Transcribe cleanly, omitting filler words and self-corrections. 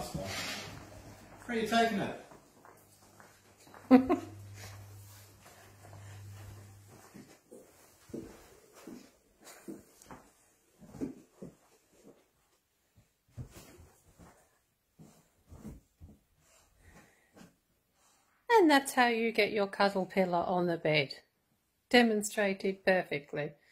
nice one. Where are you taking it? And that's how you get your cuddle pillow on the bed. Demonstrated perfectly.